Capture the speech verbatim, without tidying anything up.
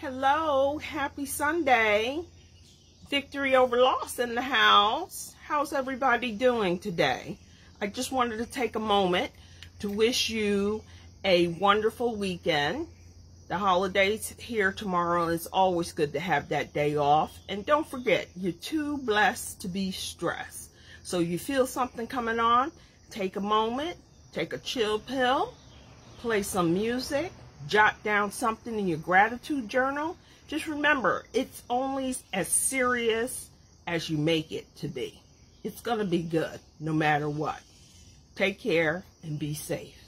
Hello, happy Sunday. Victory over loss in the house. How's everybody doing today? I just wanted to take a moment to wish you a wonderful weekend. The holidays here tomorrow. It's always good to have that day off. And don't forget, you're too blessed to be stressed. So you feel something coming on, take a moment, take a chill pill, play some music, jot down something in your gratitude journal. Just remember, it's only as serious as you make it to be. It's going to be good no matter what. Take care and be safe.